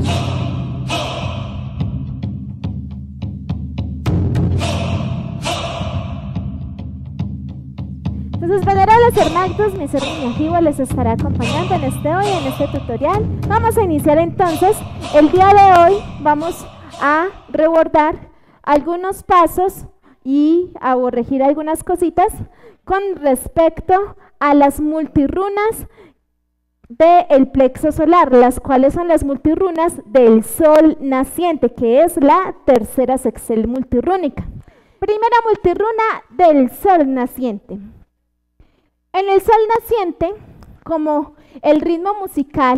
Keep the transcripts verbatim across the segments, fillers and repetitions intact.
Entonces, venerables hermanos, mi servidor Yajiwa les estará acompañando en este hoy, en este tutorial. Vamos a iniciar entonces. El día de hoy vamos a rebordar algunos pasos y a corregir algunas cositas con respecto a las multirunas del plexo solar, las cuales son las multirunas del sol naciente, que es la tercera sección multirúnica. Primera multiruna del sol naciente. En el sol naciente, como el ritmo musical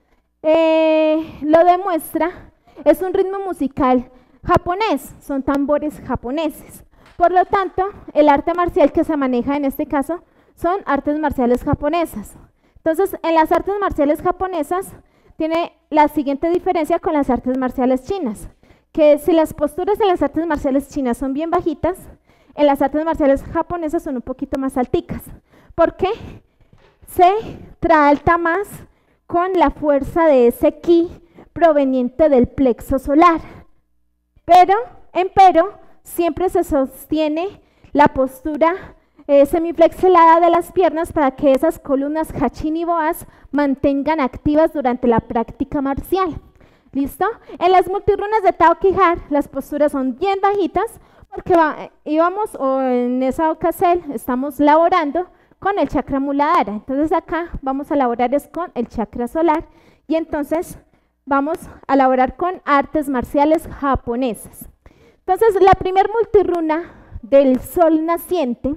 eh, lo demuestra, es un ritmo musical japonés, son tambores japoneses. Por lo tanto, el arte marcial que se maneja en este caso son artes marciales japonesas. Entonces, en las artes marciales japonesas tiene la siguiente diferencia con las artes marciales chinas, que si las posturas en las artes marciales chinas son bien bajitas, en las artes marciales japonesas son un poquito más alticas, porque se trata más con la fuerza de ese ki proveniente del plexo solar. Pero, empero, siempre se sostiene la postura eh, semiflexionada de las piernas para que esas columnas Hachin y Boaz mantengan activas durante la práctica marcial. ¿Listo? En las multirunas de Tao Qijar, las posturas son bien bajitas, porque va, íbamos, o en esa ocasión, estamos laborando con el chakra Muladhara. Entonces acá vamos a laborar es con el chakra solar y entonces vamos a laborar con artes marciales japonesas. Entonces la primer multiruna del sol naciente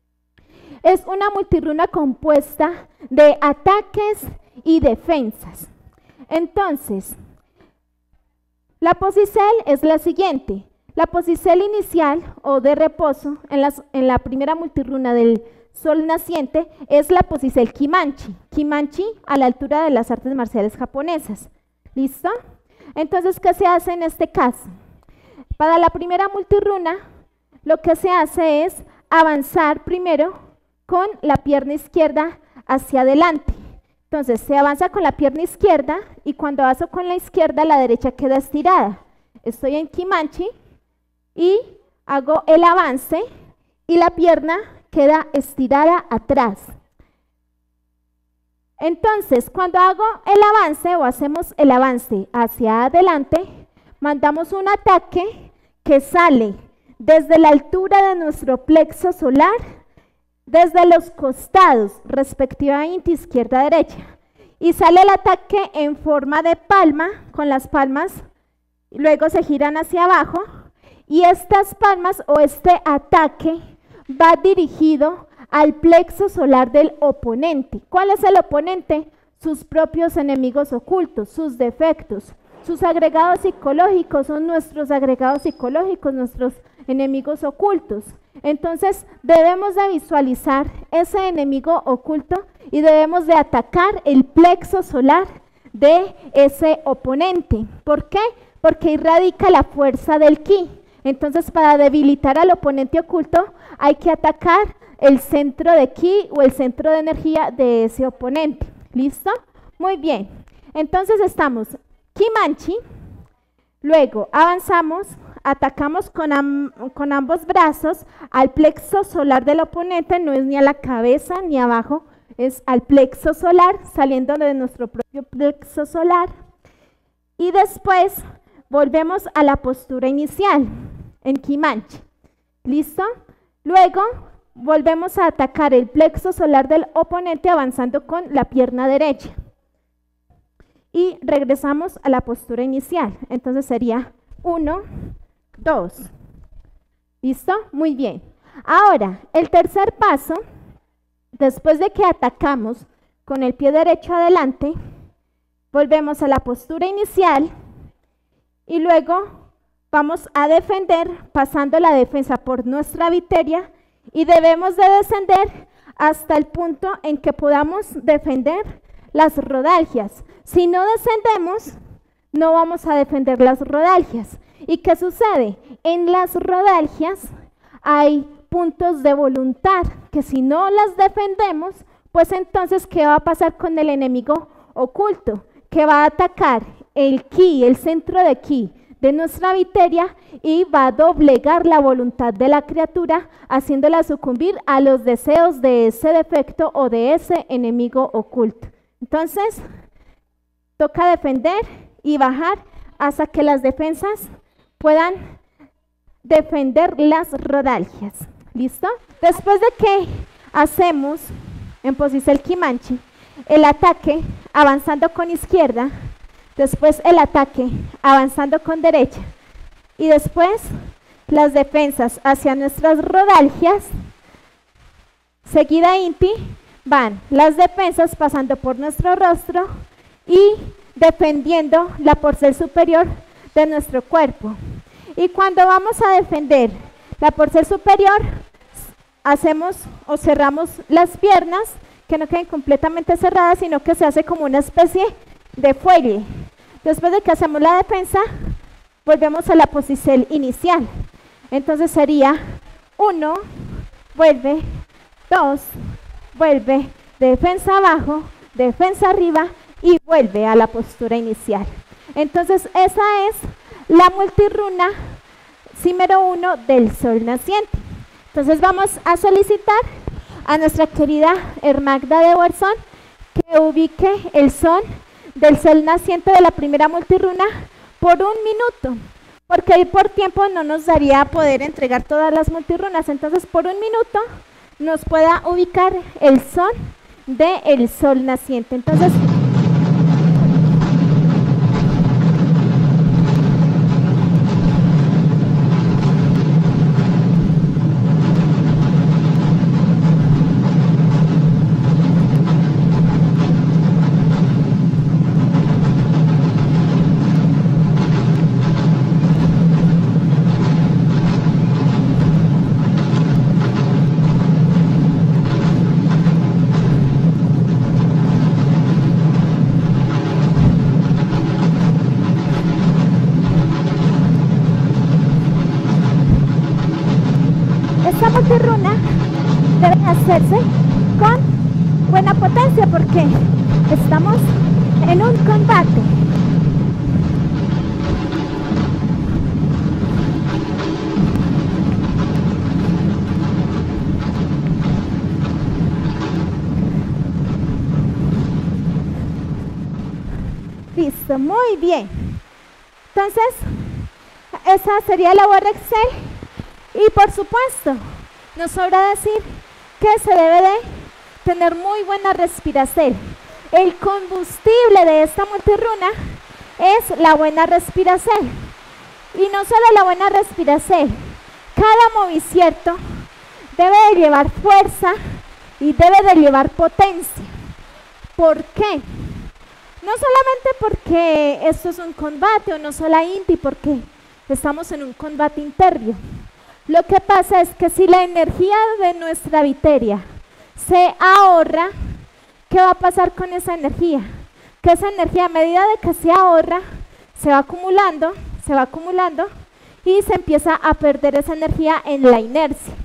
es una multiruna compuesta de ataques y defensas. Entonces, la posicel es la siguiente. La posicel inicial o de reposo en, las, en la primera multiruna del sol naciente es la posicel Kimanchi. Kimanchi a la altura de las artes marciales japonesas. ¿Listo? Entonces, ¿qué se hace en este caso? Para la primera multiruna, lo que se hace es avanzar primero con la pierna izquierda hacia adelante. Entonces, se avanza con la pierna izquierda y cuando avanzo con la izquierda, la derecha queda estirada. Estoy en Kimanchi y hago el avance y la pierna queda estirada atrás. Entonces, cuando hago el avance o hacemos el avance hacia adelante, mandamos un ataque que sale desde la altura de nuestro plexo solar, desde los costados, respectivamente izquierda-derecha, y sale el ataque en forma de palma, con las palmas, luego se giran hacia abajo, y estas palmas o este ataque va dirigido al plexo solar del oponente. ¿Cuál es el oponente? Sus propios enemigos ocultos, sus defectos, sus agregados psicológicos, son nuestros agregados psicológicos, nuestros enemigos ocultos. Entonces debemos de visualizar ese enemigo oculto y debemos de atacar el plexo solar de ese oponente. ¿Por qué? Porque ahí radica la fuerza del ki. Entonces, para debilitar al oponente oculto, hay que atacar el centro de ki o el centro de energía de ese oponente. ¿Listo? Muy bien. Entonces, estamos Kimanchi, luego avanzamos, atacamos con, am con ambos brazos al plexo solar del oponente, no es ni a la cabeza ni abajo, es al plexo solar, saliendo de nuestro propio plexo solar. Y después volvemos a la postura inicial, en Kimanchi. ¿Listo? Luego volvemos a atacar el plexo solar del oponente avanzando con la pierna derecha. Y regresamos a la postura inicial. Entonces sería uno, dos. ¿Listo? Muy bien. Ahora, el tercer paso, después de que atacamos con el pie derecho adelante, volvemos a la postura inicial y luego vamos a defender pasando la defensa por nuestra viteria y debemos de descender hasta el punto en que podamos defender las rodalgias. Si no descendemos, no vamos a defender las rodalgias. ¿Y qué sucede? En las rodalgias hay puntos de voluntad que si no las defendemos, pues entonces, ¿qué va a pasar con el enemigo oculto? Que va a atacar el ki, el centro de ki de nuestra viteria y va a doblegar la voluntad de la criatura, haciéndola sucumbir a los deseos de ese defecto o de ese enemigo oculto. Entonces, toca defender y bajar hasta que las defensas puedan defender las rodalgias. ¿Listo? Después de que hacemos en posición Kimanchi el ataque avanzando con izquierda, después el ataque avanzando con derecha y después las defensas hacia nuestras rodalgias, seguida Inti, van las defensas pasando por nuestro rostro y defendiendo la porción superior de nuestro cuerpo. Y cuando vamos a defender la porción superior, hacemos o cerramos las piernas, que no queden completamente cerradas, sino que se hace como una especie de fuelle. Después de que hacemos la defensa, volvemos a la posición inicial. Entonces sería uno, vuelve, dos, vuelve, defensa abajo, defensa arriba y vuelve a la postura inicial. Entonces esa es la multirruna número uno del sol naciente. Entonces vamos a solicitar a nuestra querida Hermagda de Warzón que ubique el son del sol naciente de la primera multirruna por un minuto, porque por tiempo no nos daría poder entregar todas las multirrunas. Entonces por un minuto nos pueda ubicar el son del sol naciente. Entonces esta multirruna debe hacerse con buena potencia porque estamos en un combate. Listo, muy bien. Entonces, esa sería la barra Excel. Y por supuesto, nos sobra decir que se debe de tener muy buena respiración. El combustible de esta multirruna es la buena respiración. Y no solo la buena respiración, cada movimiento debe de llevar fuerza y debe de llevar potencia. ¿Por qué? No solamente porque esto es un combate o no solo Inti, porque estamos en un combate interno. Lo que pasa es que si la energía de nuestra viteria se ahorra, ¿qué va a pasar con esa energía? Que esa energía, a medida de que se ahorra, se va acumulando, se va acumulando y se empieza a perder esa energía en la inercia.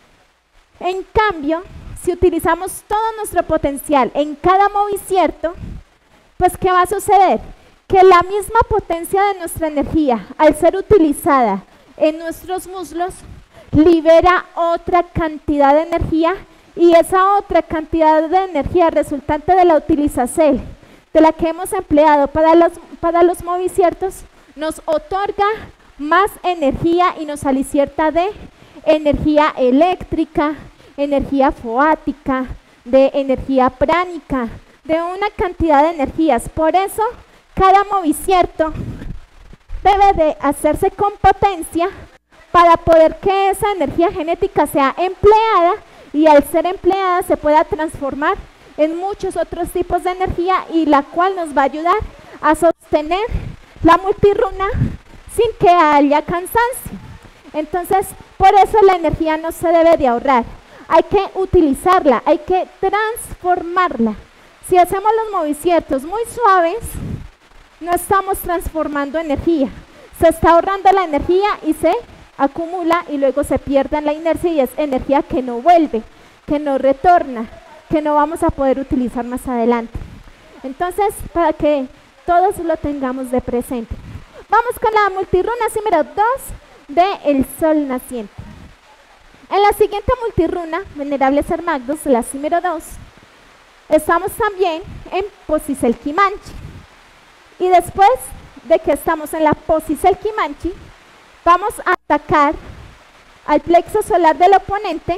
En cambio, si utilizamos todo nuestro potencial en cada movimiento, pues ¿qué va a suceder? Que la misma potencia de nuestra energía, al ser utilizada en nuestros muslos, libera otra cantidad de energía y esa otra cantidad de energía resultante de la utilización de la que hemos empleado para los, para los movimientos nos otorga más energía y nos alicierta de energía eléctrica, energía foática, de energía pránica, de una cantidad de energías. Por eso cada movimiento debe de hacerse con potencia para poder que esa energía genética sea empleada y al ser empleada se pueda transformar en muchos otros tipos de energía y la cual nos va a ayudar a sostener la multirruna sin que haya cansancio. Entonces, por eso la energía no se debe de ahorrar, hay que utilizarla, hay que transformarla. Si hacemos los movimientos muy suaves, no estamos transformando energía, se está ahorrando la energía y se acumula y luego se pierde en la inercia y es energía que no vuelve, que no retorna, que no vamos a poder utilizar más adelante. Entonces, para que todos lo tengamos de presente. Vamos con la multirruna número dos de el sol naciente. En la siguiente multirruna, Venerable Ser Magdos, la número dos, estamos también en Posiselquimanchi. Y después de que estamos en la Posiselquimanchi, vamos a atacar al plexo solar del oponente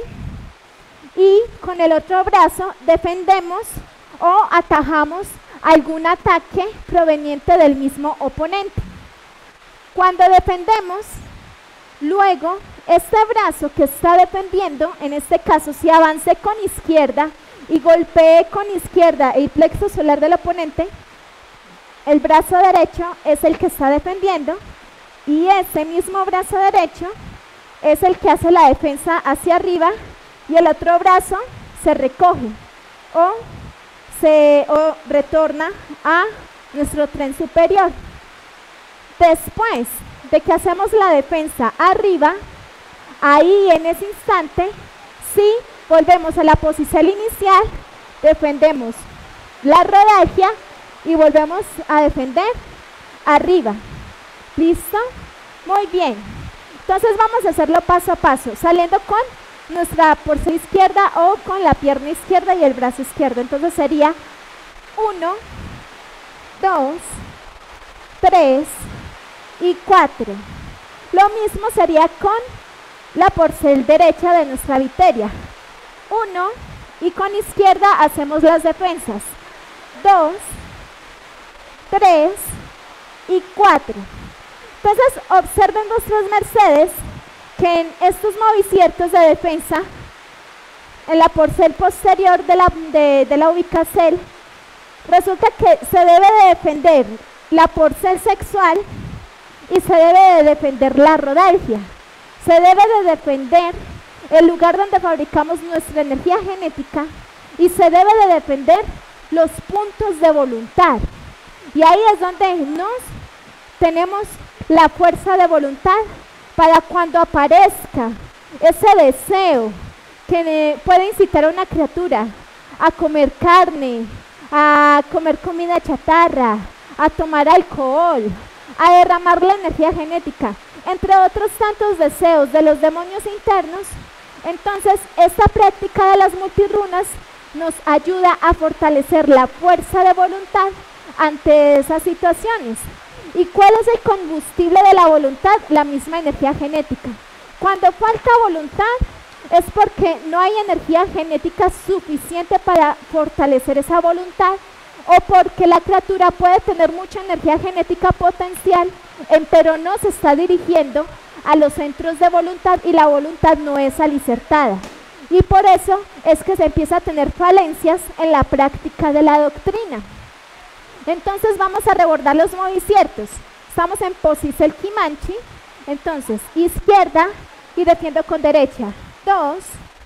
y con el otro brazo defendemos o atajamos algún ataque proveniente del mismo oponente. Cuando defendemos, luego este brazo que está defendiendo, en este caso si avance con izquierda y golpee con izquierda el plexo solar del oponente, el brazo derecho es el que está defendiendo y ese mismo brazo derecho es el que hace la defensa hacia arriba y el otro brazo se recoge o, se, o retorna a nuestro tren superior. Después de que hacemos la defensa arriba, ahí en ese instante, sí, volvemos a la posición inicial, defendemos la rodalia y volvemos a defender arriba. ¿Listo? Muy bien. Entonces vamos a hacerlo paso a paso, saliendo con nuestra porción izquierda o con la pierna izquierda y el brazo izquierdo. Entonces sería uno, dos, tres y cuatro. Lo mismo sería con la porción derecha de nuestra viteria. uno y con izquierda hacemos las defensas. dos, tres y cuatro. Entonces observen vuestras mercedes que en estos movimientos de defensa, en la porción posterior de la, de, de la ubicación, resulta que se debe de defender la porción sexual y se debe de defender la rodalia. Se debe de defender el lugar donde fabricamos nuestra energía genética y se debe de defender los puntos de voluntad. Y ahí es donde nos tenemos la fuerza de voluntad para cuando aparezca ese deseo que puede incitar a una criatura a comer carne, a comer comida chatarra, a tomar alcohol, a derramar la energía genética, entre otros tantos deseos de los demonios internos. Entonces esta práctica de las multirrunas nos ayuda a fortalecer la fuerza de voluntad ante esas situaciones. ¿Y cuál es el combustible de la voluntad? La misma energía genética. Cuando falta voluntad es porque no hay energía genética suficiente para fortalecer esa voluntad, o porque la criatura puede tener mucha energía genética potencial, pero no se está dirigiendo a los centros de voluntad y la voluntad no es alicertada. Y por eso es que se empieza a tener falencias en la práctica de la doctrina. Entonces vamos a rebordar los movimientos. Estamos en Posiselquimanchi, entonces izquierda y defiendo con derecha. dos,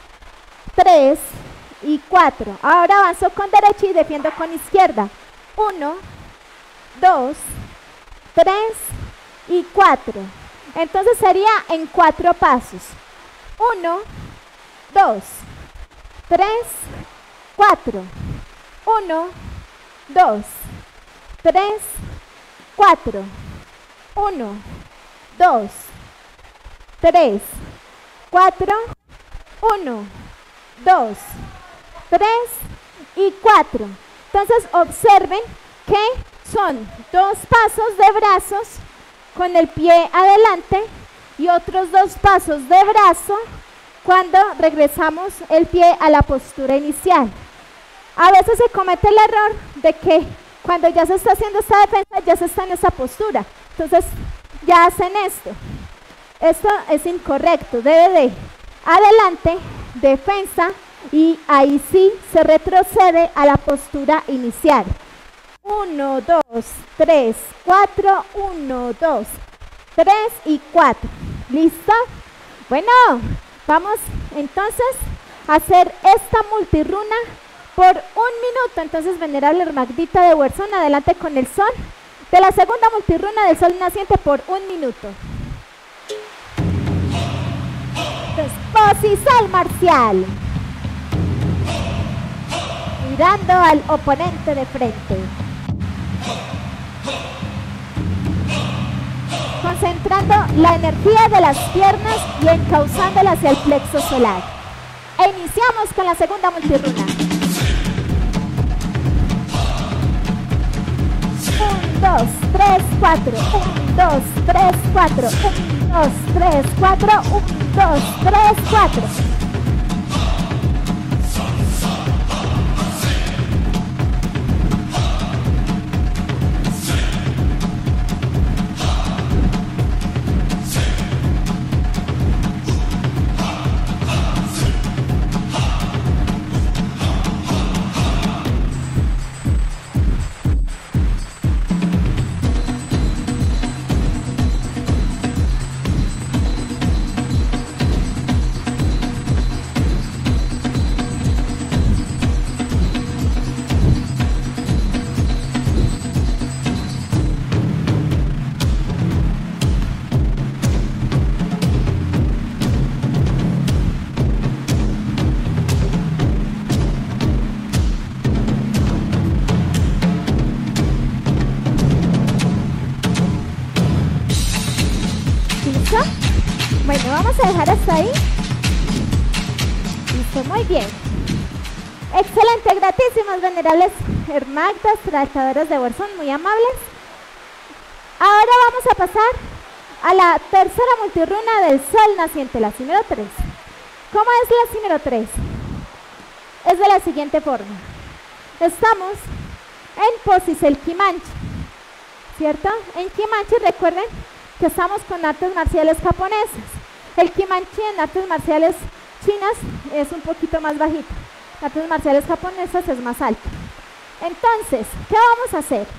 tres y cuatro. Ahora avanzo con derecha y defiendo con izquierda. uno, dos, tres y cuatro. Entonces sería en cuatro pasos. uno, dos, tres, cuatro. uno, dos, tres, cuatro. uno, dos, tres, cuatro. uno, dos, tres y cuatro. Entonces observen que son dos pasos de brazos con el pie adelante y otros dos pasos de brazo cuando regresamos el pie a la postura inicial. A veces se comete el error de que cuando ya se está haciendo esta defensa ya se está en esa postura, entonces ya hacen esto. Esto es incorrecto, debe de adelante, defensa, y ahí sí se retrocede a la postura inicial. uno, dos, tres, cuatro, uno, dos, tres y cuatro. ¿Listo? Bueno, vamos entonces a hacer esta multirruna por un minuto. Entonces, Venerable Hermagdita de Huerzón, adelante con el sol de la segunda multirruna del sol naciente por un minuto. Posición marcial. Mirando al oponente de frente. concentrando la energía de las piernas y encauzándola hacia el plexo solar. E iniciamos con la segunda multirruna. uno, dos, tres, cuatro. uno, dos, tres, cuatro. uno, dos, tres, cuatro. uno, dos, tres, cuatro. Bueno, vamos a dejar hasta ahí. Listo, muy bien. Excelente, gratísimas, venerables hermagdas, tratadoras de Warzone, muy amables. Ahora vamos a pasar a la tercera multirruna del sol naciente, la número tres. ¿Cómo es la número tres? Es de la siguiente forma. Estamos en Posis el Kimanchi, ¿cierto? En Kimanchi, recuerden que estamos con artes marciales japonesas. El Kimanchi en artes marciales chinas es un poquito más bajito. En artes marciales japonesas es más alto. Entonces, ¿qué vamos a hacer?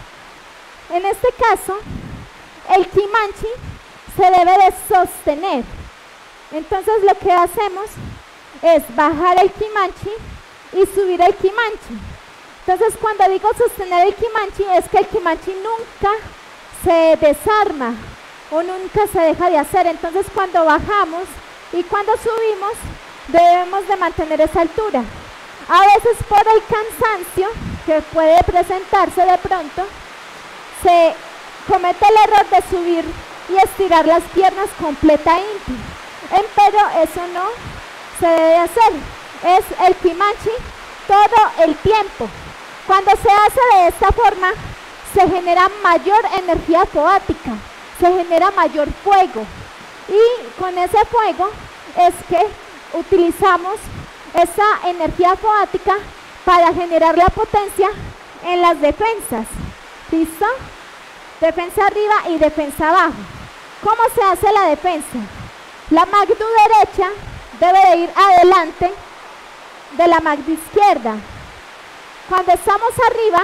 En este caso, el Kimanchi se debe de sostener. Entonces, lo que hacemos es bajar el Kimanchi y subir el Kimanchi. Entonces, cuando digo sostener el Kimanchi, es que el Kimanchi nunca se desarma o nunca se deja de hacer. Entonces, cuando bajamos y cuando subimos, debemos de mantener esa altura. A veces, por el cansancio que puede presentarse de pronto, se comete el error de subir y estirar las piernas completamente. Pero eso no se debe hacer. Es el Kimanchi todo el tiempo. Cuando se hace de esta forma, se genera mayor energía apoática, se genera mayor fuego. Y con ese fuego es que utilizamos esa energía apoática para generar la potencia en las defensas. ¿Listo? Defensa arriba y defensa abajo. ¿Cómo se hace la defensa? La magdu derecha debe de ir adelante de la magdu izquierda. Cuando estamos arriba,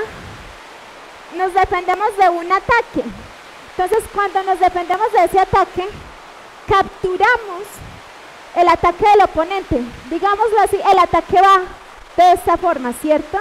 nos defendemos de un ataque. Entonces, cuando nos defendemos de ese ataque, capturamos el ataque del oponente. Digámoslo así, el ataque va de esta forma, ¿cierto?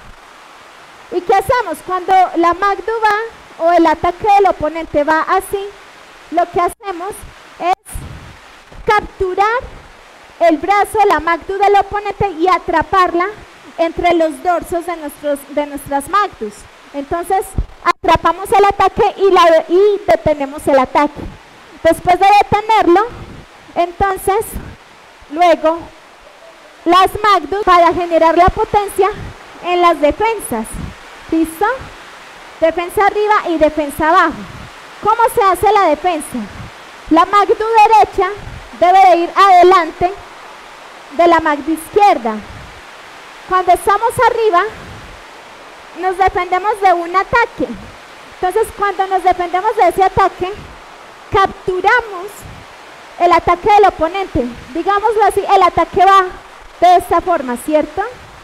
¿Y qué hacemos? Cuando la magdu va o el ataque del oponente va así, lo que hacemos es capturar el brazo de la magdu del oponente y atraparla entre los dorsos de, nuestros, de nuestras magdus. Entonces, atrapamos el ataque y, la, y detenemos el ataque. Después de detenerlo, entonces, luego, las magdus para generar la potencia en las defensas. ¿Listo? Defensa arriba y defensa abajo. ¿Cómo se hace la defensa? La magdu derecha debe de ir adelante de la magdu izquierda. Cuando estamos arriba, nos defendemos de un ataque. Entonces, cuando nos defendemos de ese ataque, capturamos el ataque del oponente. Digámoslo así, el ataque va de esta forma, ¿cierto?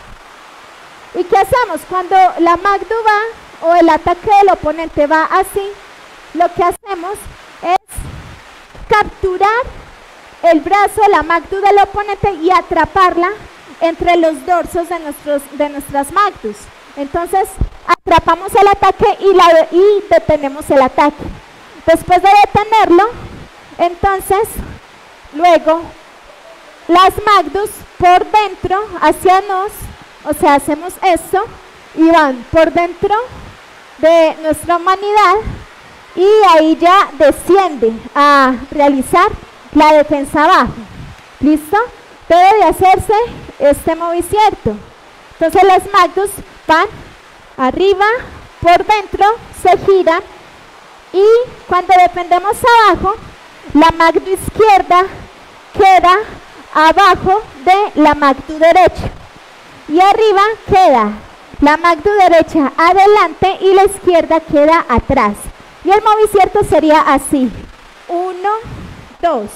¿Y qué hacemos? Cuando la magdu va o el ataque del oponente va así, lo que hacemos es capturar el brazo de la magdu del oponente y atraparla entre los dorsos de, nuestros, de nuestras magdus. Entonces, atrapamos el ataque y, la, y detenemos el ataque. Después de detenerlo, entonces, luego, las magdus por dentro hacia nos, o sea, hacemos esto y van por dentro de nuestra humanidad y ahí ya desciende a realizar la defensa abajo. ¿Listo? Debe de hacerse este movicierto. Entonces las magdus van arriba, por dentro, se giran y cuando dependemos abajo, la magdu izquierda queda abajo de la magdu derecha y arriba queda la magdu derecha adelante y la izquierda queda atrás. Y el movicierto sería así: uno, dos,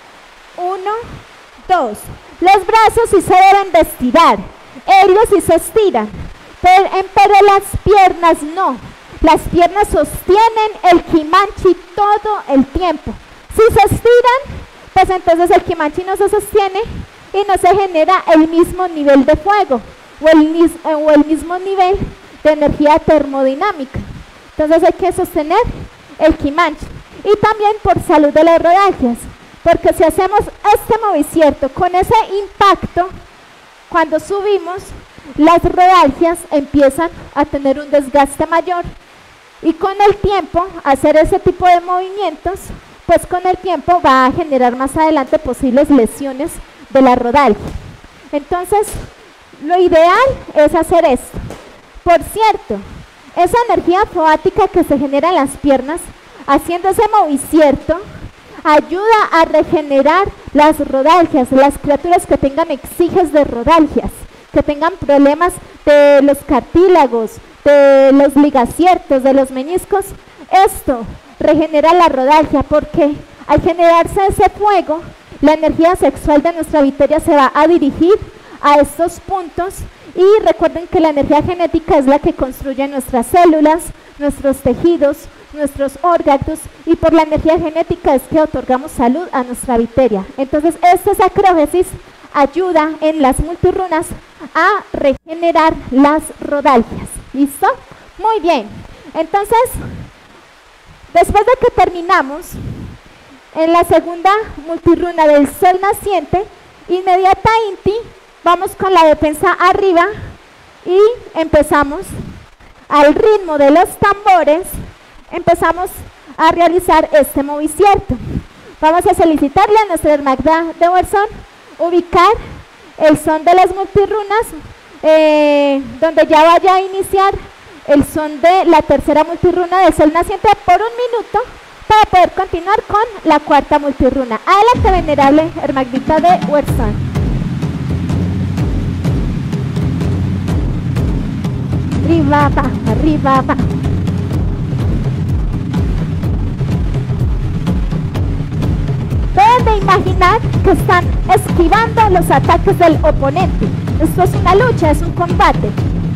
uno, dos. Los brazos sí se deben de estirar, ellos sí se estiran, pero, pero las piernas no. Las piernas sostienen el kimanchi todo el tiempo. Si se estiran, pues entonces el kimanchi no se sostiene y no se genera el mismo nivel de fuego o el, o el mismo nivel de energía termodinámica. Entonces hay que sostener el kimanchi. Y también por salud de las rodalgias, porque si hacemos este movicierto con ese impacto, cuando subimos, las rodalgias empiezan a tener un desgaste mayor. Y con el tiempo, hacer ese tipo de movimientos, pues con el tiempo va a generar más adelante posibles lesiones de la rodalgia. Entonces, lo ideal es hacer esto. Por cierto, esa energía foática que se genera en las piernas, haciendo ese movicierto, ayuda a regenerar las rodalgias, las criaturas que tengan exiges de rodalgias, que tengan problemas de los cartílagos, de los ligaciertos, de los meniscos. Esto regenera la rodalgia porque al generarse ese fuego, la energía sexual de nuestra viteria se va a dirigir a estos puntos y recuerden que la energía genética es la que construye nuestras células, nuestros tejidos, nuestros órganos y por la energía genética es que otorgamos salud a nuestra viteria. Entonces este sacrógesis ayuda en las multirunas a regenerar las rodalgias. ¿Listo? Muy bien. Entonces, después de que terminamos en la segunda multiruna del sol naciente, inmediata inti, vamos con la defensa arriba y empezamos al ritmo de los tambores, empezamos a realizar este movicierto. Vamos a solicitarle a nuestra hermandad de Warzone ubicar el son de las multirunas, eh, donde ya vaya a iniciar el son de la tercera multiruna del sol naciente por un minuto para poder continuar con la cuarta multiruna. Adelante, venerable hermandita de Warzone. Arriba, va, arriba, va. Deben de imaginar que están esquivando los ataques del oponente. Esto es una lucha, es un combate.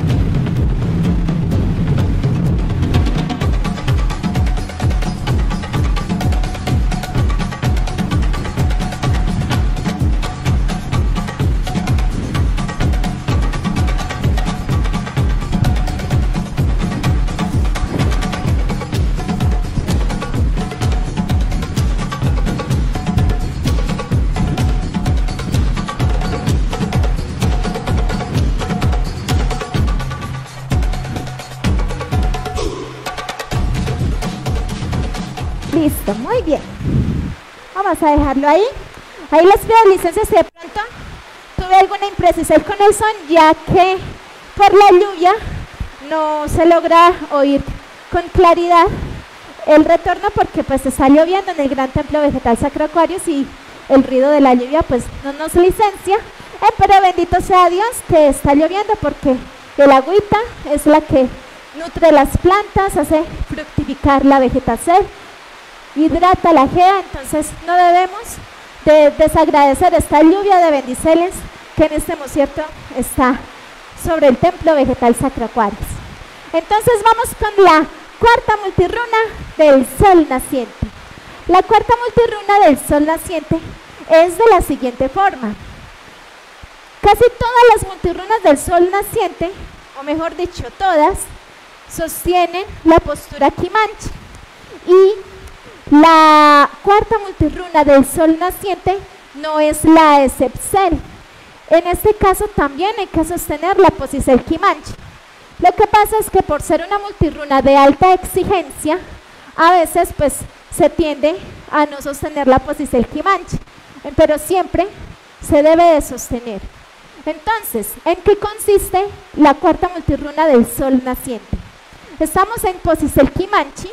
Listo, muy bien. Vamos a dejarlo ahí. Ahí les pido licencia si de pronto tuve alguna imprecisión con el son, ya que por la lluvia no se logra oír con claridad el retorno porque pues está lloviendo en el gran templo vegetal Sacro Aquarius y el ruido de la lluvia pues no nos licencia, eh, pero bendito sea Dios que está lloviendo porque el agüita es la que nutre las plantas, hace fructificar la vegetación, hidrata la gea, entonces no debemos de desagradecer esta lluvia de bendiceles que en este movicierto está sobre el templo vegetal Sacro Aquarius. Entonces vamos con la cuarta multiruna del sol naciente. La cuarta multiruna del sol naciente es de la siguiente forma. Casi todas las multirunas del sol naciente, o mejor dicho todas, sostienen la postura Kimanchi. Y la cuarta multiruna del sol naciente no es la excepción. En este caso también hay que sostener la posición Kimanchi. Lo que pasa es que por ser una multiruna de alta exigencia, a veces pues se tiende a no sostener la posicel Quimanche, pero siempre se debe de sostener. Entonces, ¿en qué consiste la cuarta multiruna del sol naciente? Estamos en posicel Quimanche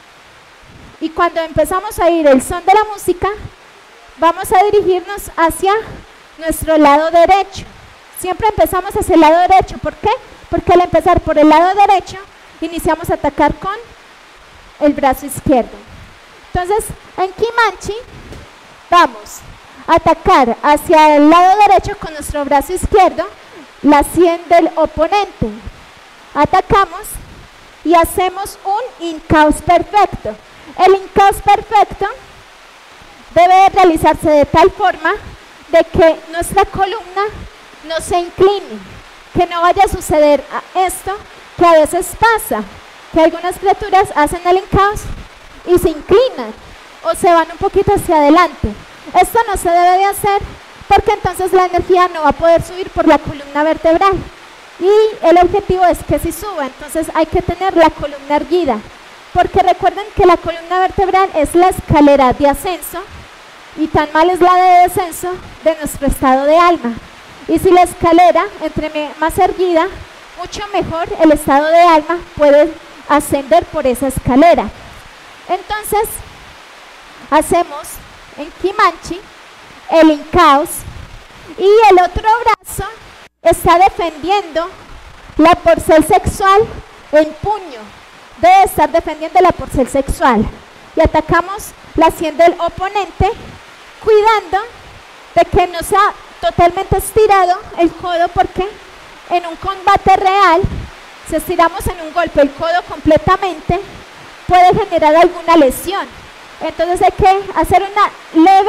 y cuando empezamos a oír el son de la música, vamos a dirigirnos hacia nuestro lado derecho. Siempre empezamos hacia el lado derecho. ¿Por qué? Porque al empezar por el lado derecho, iniciamos a atacar con el brazo izquierdo. Entonces, en Quimanche, vamos a atacar hacia el lado derecho con nuestro brazo izquierdo, la sien del oponente. Atacamos y hacemos un incaos perfecto. El incaos perfecto debe realizarse de tal forma de que nuestra columna no se incline, que no vaya a suceder esto que a veces pasa, que algunas criaturas hacen el incaos y se inclinan o se van un poquito hacia adelante. Esto no se debe de hacer porque entonces la energía no va a poder subir por la columna vertebral y el objetivo es que si suba, entonces hay que tener la columna erguida, porque recuerden que la columna vertebral es la escalera de ascenso y tan mal es la de descenso de nuestro estado de alma. Y si la escalera entre más erguida, mucho mejor el estado de alma puede ascender por esa escalera. Entonces, hacemos en Quimanche el incaos y el otro brazo está defendiendo la porcel sexual en puño. Debe estar defendiendo la porcel sexual. Y atacamos la sien del oponente, cuidando de que no sea totalmente estirado el codo, porque en un combate real, si estiramos en un golpe el codo completamente, puede generar alguna lesión. Entonces hay que hacer una leve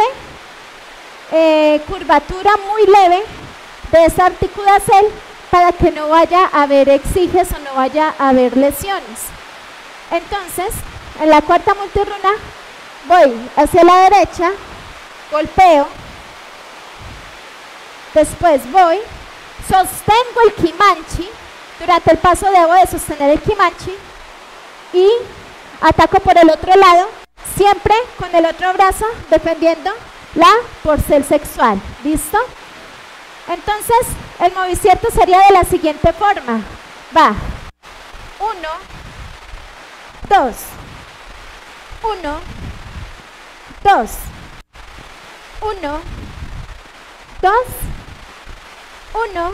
eh, curvatura, muy leve, de esa articulación para que no vaya a haber exiges o no vaya a haber lesiones. Entonces, en la cuarta multiruna voy hacia la derecha, golpeo, después voy, sostengo el Quimanche, durante el paso debo de sostener el Quimanche y ataco por el otro lado, siempre con el otro brazo defendiendo la porcel sexual. ¿Listo? Entonces, el movicierto sería de la siguiente forma. Va, uno, dos, uno, dos, uno, dos, uno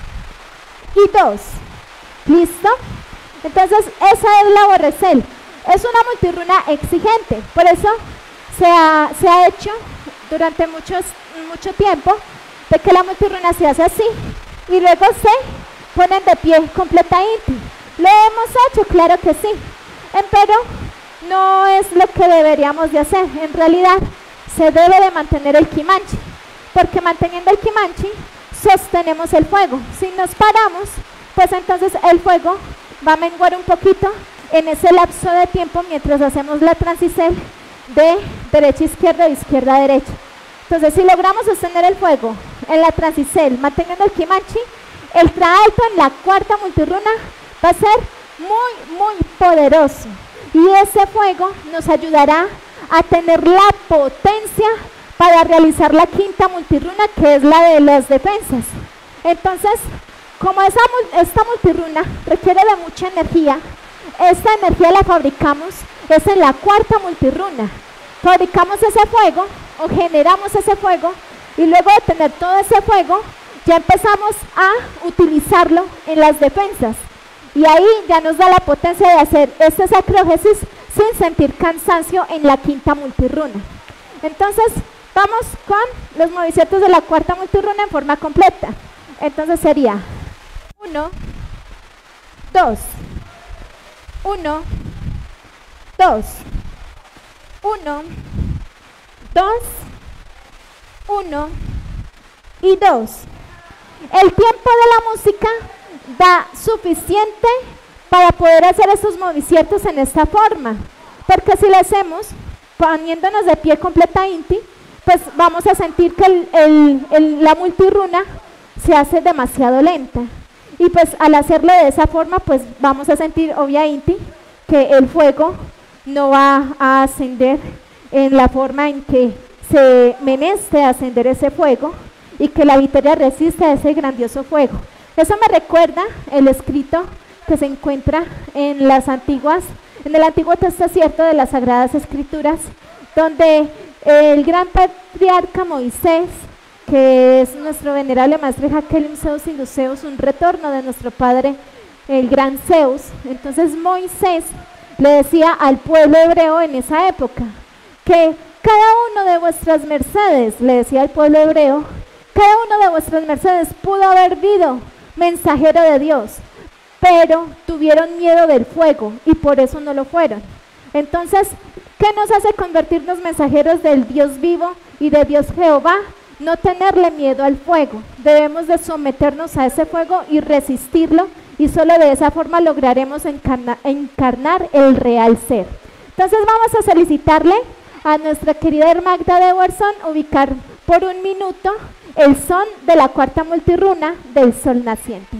y dos. ¿Listo? Entonces, esa es la borrecel. Es una multiruna exigente, por eso se ha, se ha hecho durante muchos, mucho tiempo de que la multiruna se hace así y luego se ponen de pie completamente. ¿Lo hemos hecho? Claro que sí, pero no es lo que deberíamos de hacer. En realidad se debe de mantener el Quimanche, porque manteniendo el Quimanche sostenemos el fuego. Si nos paramos, pues entonces el fuego va a menguar un poquito en ese lapso de tiempo mientras hacemos la transicel de derecha a izquierda, de izquierda a derecha. Entonces, si logramos sostener el fuego en la transicel manteniendo el Quimanche, el traalto en la cuarta multiruna va a ser muy, muy poderoso. Y ese fuego nos ayudará a tener la potencia para realizar la quinta multiruna, que es la de las defensas. Entonces, como esa, esta multiruna requiere de mucha energía, esta energía la fabricamos, es en la cuarta multiruna. Fabricamos ese fuego o generamos ese fuego y luego de tener todo ese fuego, ya empezamos a utilizarlo en las defensas. Y ahí ya nos da la potencia de hacer este sacrógesis sin sentir cansancio en la quinta multiruna. Entonces, vamos con los movimientos de la cuarta multiruna en forma completa. Entonces sería uno, dos, uno, dos, uno, dos, uno y dos. El tiempo de la música da suficiente para poder hacer estos movimientos en esta forma, porque si lo hacemos poniéndonos de pie completamente, pues vamos a sentir que el, el, el, la multiruna se hace demasiado lenta. Y pues al hacerlo de esa forma, pues vamos a sentir obviamente que el fuego no va a ascender en la forma en que se meneste ascender ese fuego y que la victoria resiste a ese grandioso fuego. Eso me recuerda el escrito que se encuentra en las antiguas, en el Antiguo Testamento de las Sagradas Escrituras, donde el gran patriarca Moisés, que es nuestro venerable maestro Jaqueline Zeus y Zeus, un retorno de nuestro padre, el gran Zeus. Entonces Moisés le decía al pueblo hebreo en esa época que cada uno de vuestras mercedes, le decía al pueblo hebreo, cada uno de vuestras mercedes pudo haber visto mensajero de Dios, pero tuvieron miedo del fuego y por eso no lo fueron. Entonces, ¿qué nos hace convertirnos mensajeros del Dios vivo y de Dios Jehová? No tenerle miedo al fuego. Debemos de someternos a ese fuego y resistirlo, y solo de esa forma lograremos encarna, encarnar el real ser. Entonces vamos a solicitarle a nuestra querida Magda de Werson ubicar por un minuto el son de la cuarta multirruna del sol naciente.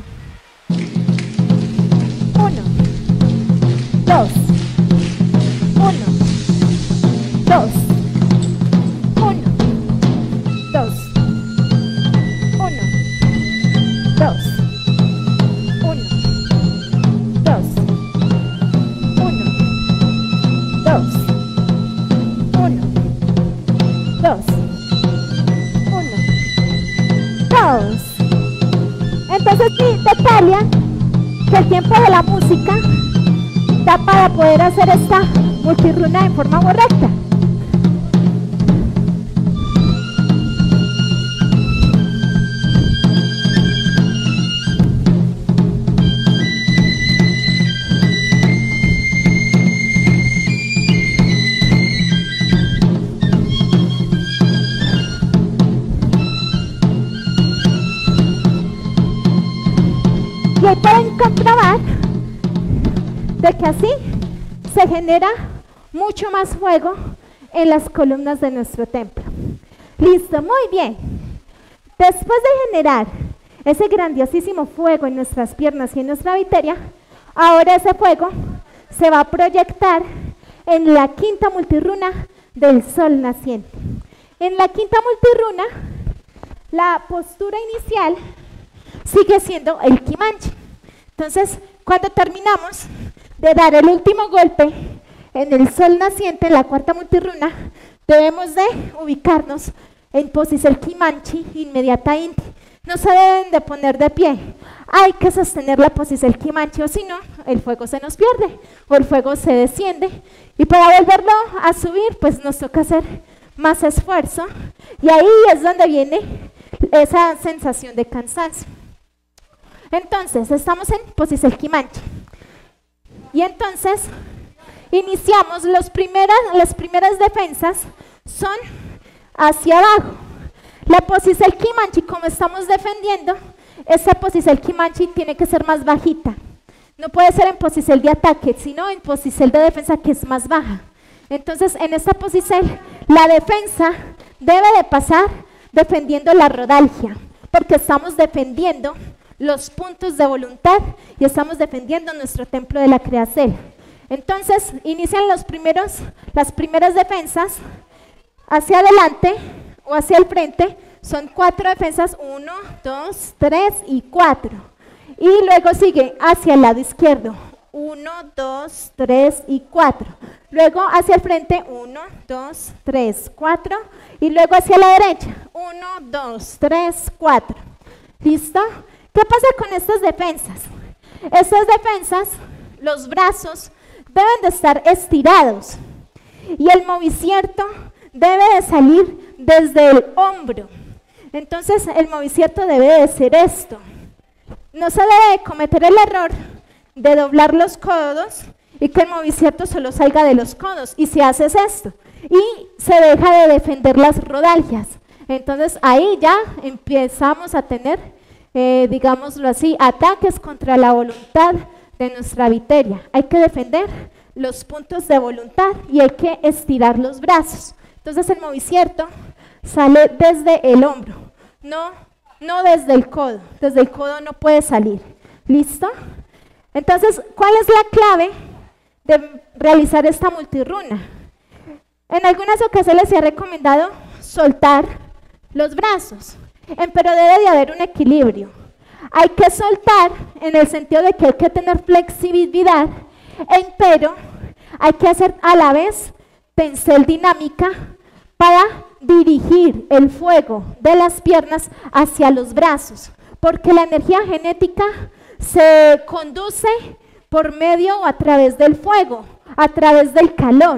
Uno, dos, uno, dos, uno, dos, uno, dos, uno, dos, uno, dos, uno, dos, uno, dos. Entonces sí, Natalia, que el tiempo de la música da para poder hacer esta multirruna en forma correcta. Y ahí pueden comprobar de que así se genera mucho más fuego en las columnas de nuestro templo. Listo, muy bien. Después de generar ese grandiosísimo fuego en nuestras piernas y en nuestra viteria, ahora ese fuego se va a proyectar en la quinta multirruna del sol naciente. En la quinta multirruna, la postura inicial sigue siendo el Quimanche. Entonces, cuando terminamos de dar el último golpe en el sol naciente, en la cuarta multirruna, debemos de ubicarnos en posición Quimanche inmediatamente. No se deben de poner de pie. Hay que sostener la posición Quimanche, o si no, el fuego se nos pierde o el fuego se desciende. Y para volverlo a subir, pues nos toca hacer más esfuerzo. Y ahí es donde viene esa sensación de cansancio. Entonces, estamos en posición Quimanche. Y entonces, iniciamos los primeras, las primeras defensas son hacia abajo. La posición Quimanche, como estamos defendiendo, esa posición Quimanche tiene que ser más bajita. No puede ser en posición de ataque, sino en posición de defensa, que es más baja. Entonces, en esta posición, la defensa debe de pasar defendiendo la rodalgia, porque estamos defendiendo los puntos de voluntad y estamos defendiendo nuestro templo de la creación. Entonces, inician los primeros, las primeras defensas hacia adelante o hacia el frente. Son cuatro defensas, uno, dos, tres y cuatro. Y luego sigue hacia el lado izquierdo, uno, dos, tres y cuatro. Luego hacia el frente, uno, dos, tres, cuatro. Y luego hacia la derecha, uno, dos, tres, cuatro. ¿Listo? ¿Qué pasa con estas defensas? Estas defensas, los brazos deben de estar estirados y el movicierto debe de salir desde el hombro. Entonces el movicierto debe de ser esto. No se debe cometer el error de doblar los codos y que el movicierto solo salga de los codos. Y si haces esto y se deja de defender las rodalgias, entonces ahí ya empezamos a tener Eh, digámoslo así, ataques contra la voluntad de nuestra viteria. Hay que defender los puntos de voluntad y hay que estirar los brazos. Entonces el movicierto sale desde el hombro, no, no desde el codo. Desde el codo no puede salir. ¿Listo? Entonces, ¿cuál es la clave de realizar esta multirruna? En algunas ocasiones se ha recomendado soltar los brazos, pero debe de haber un equilibrio. Hay que soltar en el sentido de que hay que tener flexibilidad, pero hay que hacer a la vez tencel dinámica para dirigir el fuego de las piernas hacia los brazos, porque la energía genética se conduce por medio o a través del fuego, a través del calor.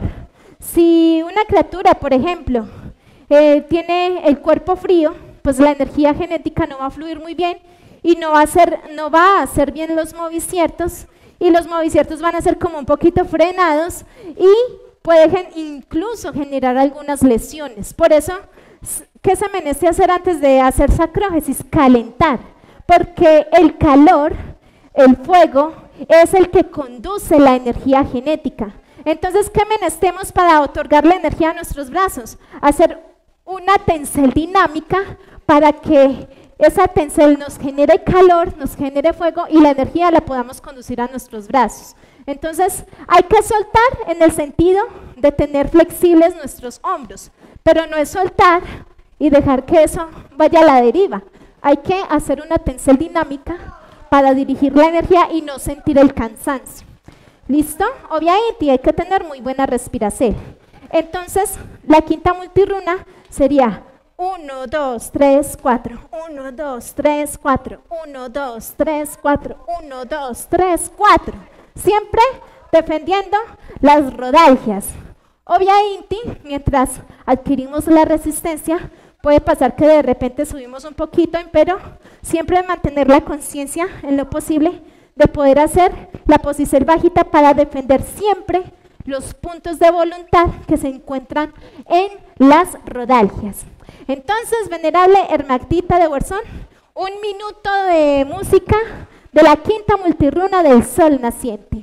Si una criatura, por ejemplo, eh, tiene el cuerpo frío, pues la energía genética no va a fluir muy bien y no va a hacer, no va a hacer bien los movimientos, y los movimientos van a ser como un poquito frenados y puede gen incluso generar algunas lesiones. Por eso, ¿qué se merece hacer antes de hacer sacrógesis? Calentar, porque el calor, el fuego, es el que conduce la energía genética. Entonces, ¿qué menestemos para otorgarle energía a nuestros brazos? Hacer una tencel dinámica para que esa tencel nos genere calor, nos genere fuego y la energía la podamos conducir a nuestros brazos. Entonces, hay que soltar en el sentido de tener flexibles nuestros hombros, pero no es soltar y dejar que eso vaya a la deriva. Hay que hacer una tencel dinámica para dirigir la energía y no sentir el cansancio. ¿Listo? Obviamente hay que tener muy buena respiración. Entonces, la quinta multirruna sería uno, dos, tres, cuatro, uno, dos, tres, cuatro, uno, dos, tres, cuatro, uno, dos, tres, cuatro. Siempre defendiendo las rodalgias. Obviamente, mientras adquirimos la resistencia, puede pasar que de repente subimos un poquito, pero siempre mantener la conciencia en lo posible de poder hacer la posición bajita para defender siempre los puntos de voluntad que se encuentran en las rodalgias. Entonces, venerable Hermagdita de Bolsón, un minuto de música de la quinta multirruna del sol naciente.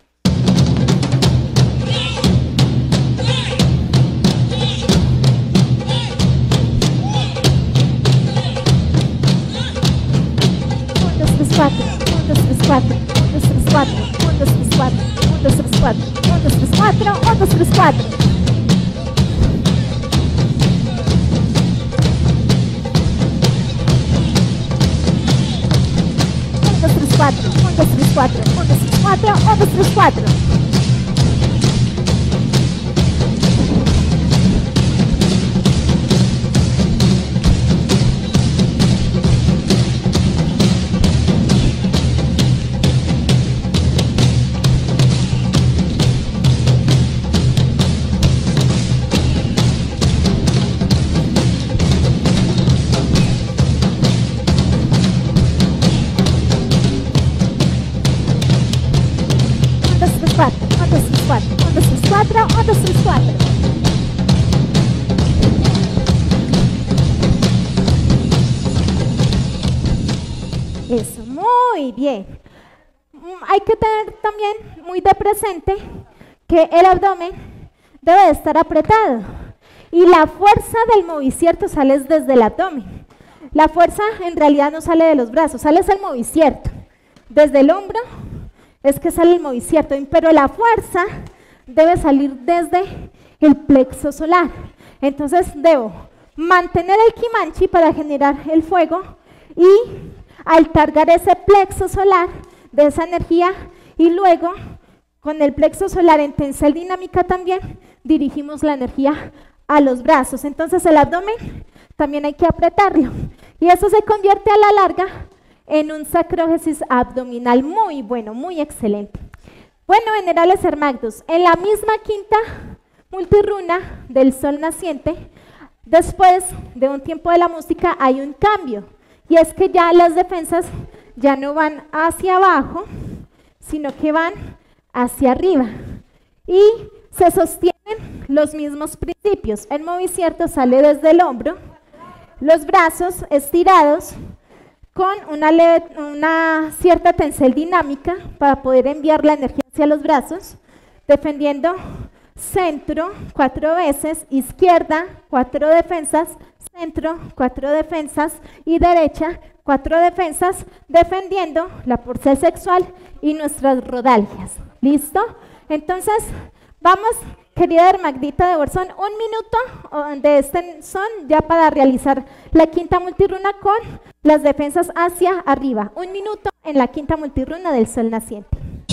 uno, dos, tres, cuatro, uno, dos, tres, cuatro, uno, dos, tres, cuatro, uno, dos, tres, cuatro, uno, dos, tres, cuatro, uno, dos, tres, cuatro, uno, dos, tres, cuatro. cuatro, uno, dos, tres, cuatro, uno, dos, tres, cuatro, uno, dos, tres, cuatro. Eso, muy bien. Hay que tener también muy de presente que el abdomen debe de estar apretado y la fuerza del movicierto sale desde el abdomen. La fuerza en realidad no sale de los brazos, sale del movicierto. Desde el hombro es que sale el movicierto, pero la fuerza debe salir desde el plexo solar. Entonces debo mantener el Kimanchi para generar el fuego y al cargar ese plexo solar de esa energía y luego con el plexo solar en tencel dinámica también dirigimos la energía a los brazos. Entonces el abdomen también hay que apretarlo y eso se convierte a la larga en un sacrógesis abdominal muy bueno, muy excelente. Bueno, venerables Hermagdos, en la misma quinta multirruna del sol naciente, después de un tiempo de la música hay un cambio, y es que ya las defensas ya no van hacia abajo, sino que van hacia arriba, y se sostienen los mismos principios. El movimiento sale desde el hombro, los brazos estirados, con una, leve, una cierta tencel dinámica para poder enviar la energía hacia los brazos, defendiendo centro cuatro veces, izquierda cuatro defensas, centro cuatro defensas y derecha cuatro defensas defendiendo la porcel sexual y nuestras rodalgias. ¿Listo? Entonces, vamos, querida Hermagdita de Borsón, un minuto de este son ya para realizar la quinta multiruna con las defensas hacia arriba. Un minuto en la quinta multiruna del sol naciente.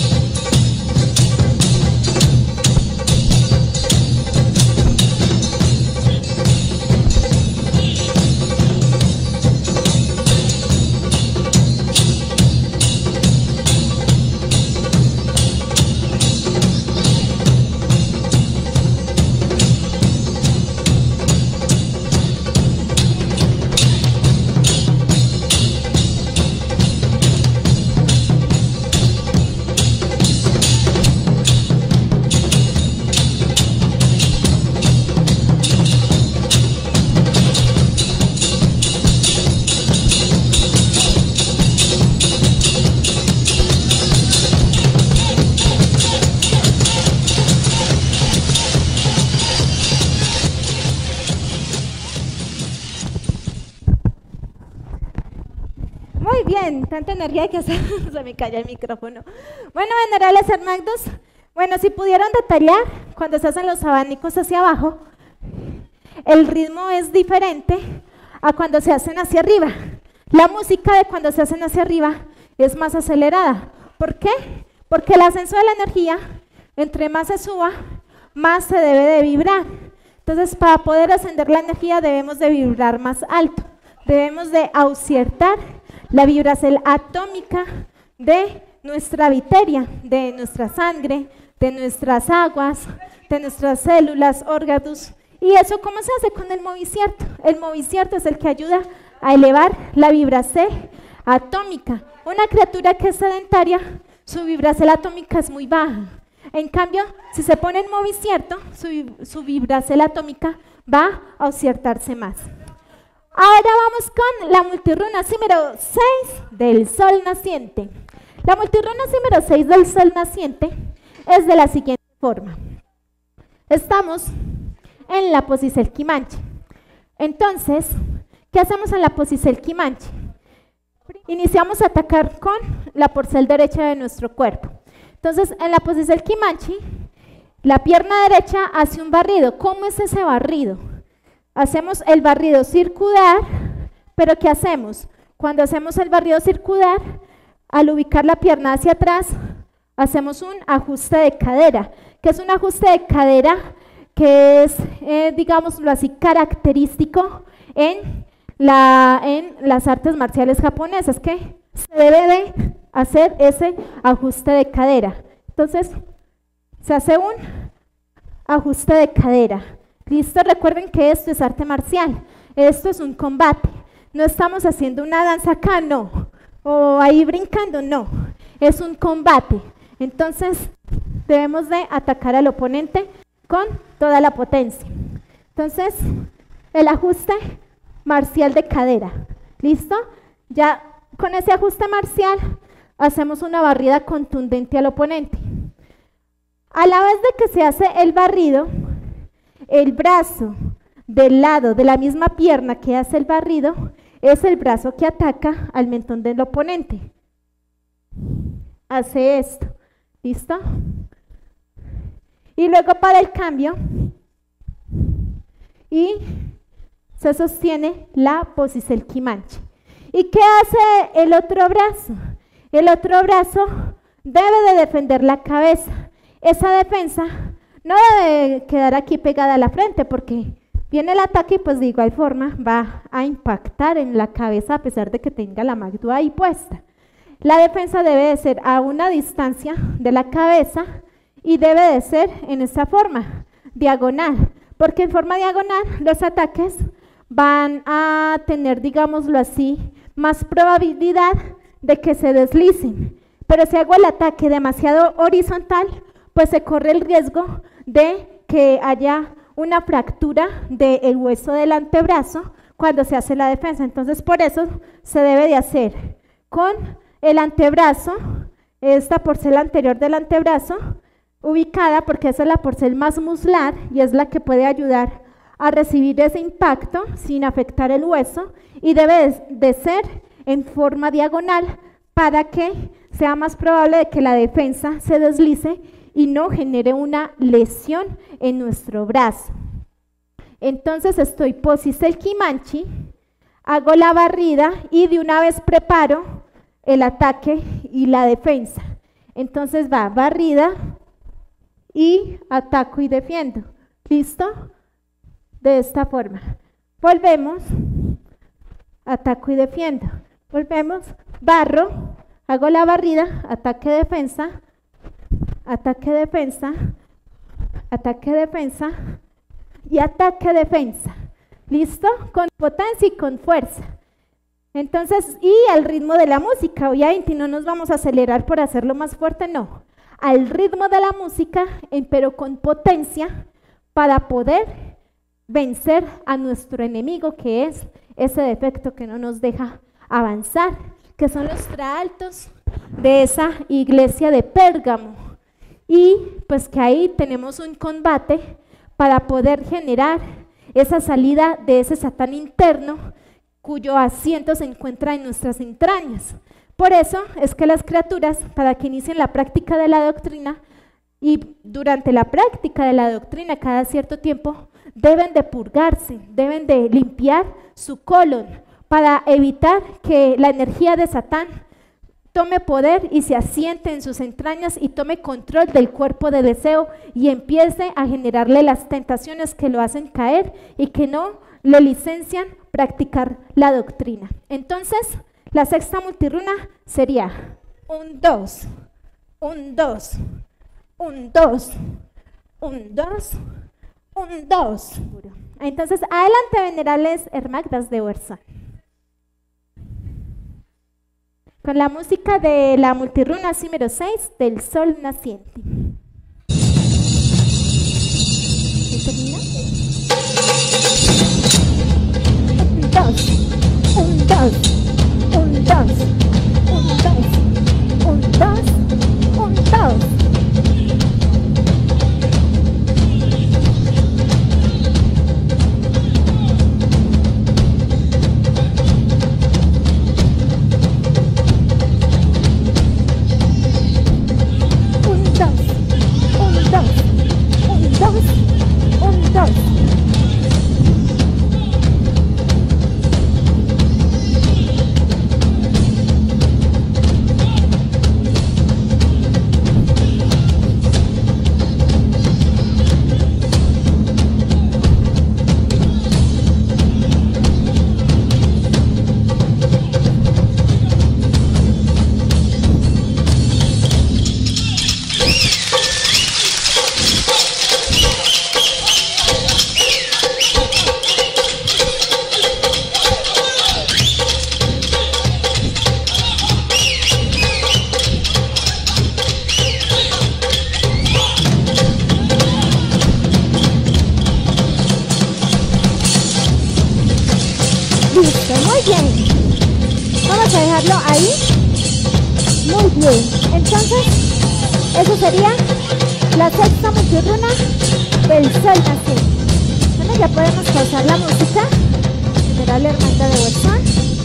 Tanta energía que hace, se me calla el micrófono. Bueno, venerables hermagdos, bueno, si pudieran detallar, cuando se hacen los abanicos hacia abajo, el ritmo es diferente a cuando se hacen hacia arriba. La música de cuando se hacen hacia arriba es más acelerada. ¿Por qué? Porque el ascenso de la energía, entre más se suba, más se debe de vibrar. Entonces, para poder ascender la energía debemos de vibrar más alto. Debemos de auciertar la vibración atómica de nuestra viteria, de nuestra sangre, de nuestras aguas, de nuestras células, órganos. ¿Y eso cómo se hace? Con el movicierto. El movicierto es el que ayuda a elevar la vibración atómica. Una criatura que es sedentaria, su vibración atómica es muy baja. En cambio, si se pone en movicierto, su, su vibración atómica va a auciertarse más. Ahora vamos con la multirruna número seis del sol naciente. La multirruna número seis del sol naciente es de la siguiente forma. Estamos en la posición Quimanche. Entonces, ¿qué hacemos en la posición Quimanche? Iniciamos a atacar con la porcel derecha de nuestro cuerpo. Entonces, en la posición Quimanche, la pierna derecha hace un barrido. ¿Cómo es ese barrido? Hacemos el barrido circular, pero ¿qué hacemos? Cuando hacemos el barrido circular, al ubicar la pierna hacia atrás, hacemos un ajuste de cadera. ¿Qué es un ajuste de cadera? Que es, eh, digámoslo así, característico en, la, en las artes marciales japonesas, que se debe de hacer ese ajuste de cadera. Entonces, se hace un ajuste de cadera. ¿Listo? Recuerden que esto es arte marcial, esto es un combate. No estamos haciendo una danza acá, no. O ahí brincando, no. Es un combate. Entonces, debemos de atacar al oponente con toda la potencia. Entonces, el ajuste marcial de cadera. ¿Listo? Ya con ese ajuste marcial, hacemos una barrida contundente al oponente. A la vez de que se hace el barrido, el brazo del lado de la misma pierna que hace el barrido es el brazo que ataca al mentón del oponente. Hace esto. ¿Listo? Y luego para el cambio y se sostiene la posición Quimanche. ¿Y qué hace el otro brazo? El otro brazo debe de defender la cabeza. Esa defensa no debe quedar aquí pegada a la frente porque viene el ataque y pues de igual forma va a impactar en la cabeza a pesar de que tenga la magdu ahí puesta. La defensa debe de ser a una distancia de la cabeza y debe de ser en esta forma, diagonal, porque en forma diagonal los ataques van a tener, digámoslo así, más probabilidad de que se deslicen. Pero si hago el ataque demasiado horizontal, pues se corre el riesgo de que haya una fractura del hueso del antebrazo cuando se hace la defensa. Entonces, por eso se debe de hacer con el antebrazo, esta porcel anterior del antebrazo, ubicada porque esa es la porcel más muslar y es la que puede ayudar a recibir ese impacto sin afectar el hueso, y debe de ser en forma diagonal para que sea más probable de que la defensa se deslice y no genere una lesión en nuestro brazo. Entonces estoy posice el kimanchi, hago la barrida y de una vez preparo el ataque y la defensa. Entonces va barrida y ataco y defiendo. ¿Listo? De esta forma. Volvemos, ataco y defiendo. Volvemos, barro, hago la barrida, ataque, defensa, ataque, defensa, ataque, defensa y ataque, defensa. ¿Listo? Con potencia y con fuerza. Entonces, y al ritmo de la música, obviamente no nos vamos a acelerar por hacerlo más fuerte, no. Al ritmo de la música, pero con potencia para poder vencer a nuestro enemigo, que es ese defecto que no nos deja avanzar, que son los traaltos de esa iglesia de Pérgamo. Y pues que ahí tenemos un combate para poder generar esa salida de ese Satán interno cuyo asiento se encuentra en nuestras entrañas. Por eso es que las criaturas, para que inicien la práctica de la doctrina, y durante la práctica de la doctrina cada cierto tiempo, deben de purgarse, deben de limpiar su colon para evitar que la energía de Satán tome poder y se asiente en sus entrañas y tome control del cuerpo de deseo y empiece a generarle las tentaciones que lo hacen caer y que no le licencian practicar la doctrina. Entonces, la sexta multirruna sería un dos, un dos, un dos, un dos, un dos. Entonces, adelante, venerables Hermagdas de Orsán. Con la música de la multirruna número seis del sol naciente. ¿Se termina? Un dos, un dos, un dos, un dos, un dos, un dos. Listo, muy bien. Vamos a dejarlo ahí. Muy bien. Entonces, eso sería la sexta multirruna del sol naciente. Bueno, ya podemos pausar la música. Venerable Hermandad de Orsán.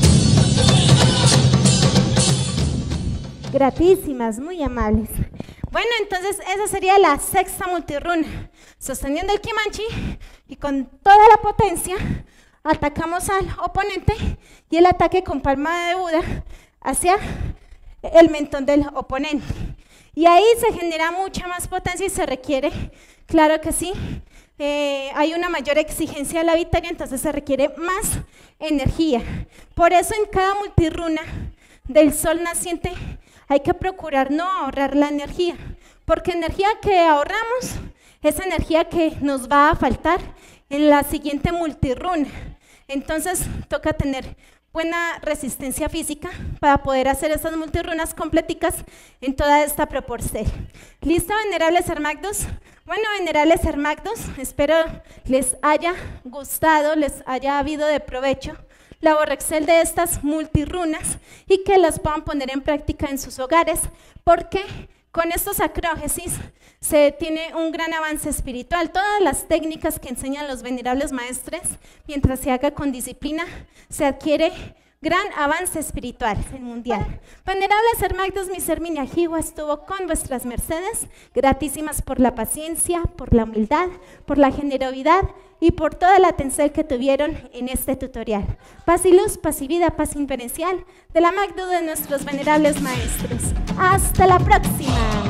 Gratísimas, muy amables. Bueno, entonces esa sería la sexta multirruna. Sosteniendo el kimanchi y con toda la potencia atacamos al oponente y el ataque con palma de Buda hacia el mentón del oponente. Y ahí se genera mucha más potencia y se requiere, claro que sí, eh, hay una mayor exigencia de la victoria, entonces se requiere más energía. Por eso en cada multirruna del sol naciente hay que procurar no ahorrar la energía, porque energía que ahorramos es energía que nos va a faltar en la siguiente multirruna. Entonces toca tener buena resistencia física para poder hacer estas multirrunas completicas en toda esta proporción. ¿Listo, venerables Hermagdos? Bueno, venerables Hermagdos, espero les haya gustado, les haya habido de provecho la borrexel de estas multirrunas y que las puedan poner en práctica en sus hogares, porque con estos acrógesis se tiene un gran avance espiritual. Todas las técnicas que enseñan los venerables maestres, mientras se haga con disciplina, se adquiere gran avance espiritual en mundial. Venerables hermagdos, mi Herminia Jigua estuvo con vuestras mercedes, gratísimas por la paciencia, por la humildad, por la generosidad y por toda la atención que tuvieron en este tutorial. Paz y luz, paz y vida, paz inverencial de la magdu de nuestros venerables maestros. ¡Hasta la próxima!